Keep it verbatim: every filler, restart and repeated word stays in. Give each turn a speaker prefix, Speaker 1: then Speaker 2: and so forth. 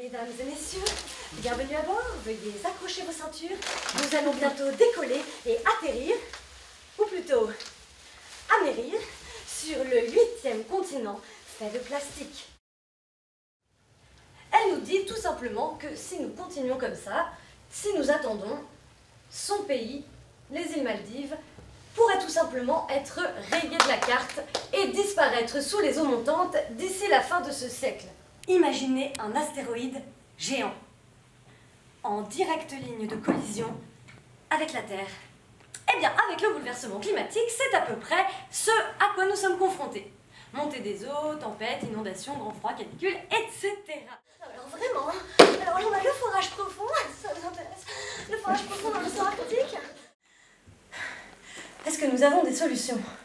Speaker 1: Mesdames et messieurs, bienvenue à bord, veuillez accrocher vos ceintures, nous allons bientôt décoller et atterrir, ou plutôt amérir, sur le huitième continent fait de plastique. Elle nous dit tout simplement que si nous continuons comme ça, si nous attendons, son pays, les îles Maldives, pourrait tout simplement être rayé de la carte et disparaître sous les eaux montantes d'ici la fin de ce siècle. Imaginez un astéroïde géant, en directe ligne de collision avec la Terre. Eh bien, avec le bouleversement climatique, c'est à peu près ce à quoi nous sommes confrontés. Montée des eaux, tempêtes, inondations, grands froids, canicules, et cetera. Alors vraiment, alors on a le forage profond, ça vous intéresse? Le forage profond dans l'océan Atlantique? Est-ce que nous avons des solutions?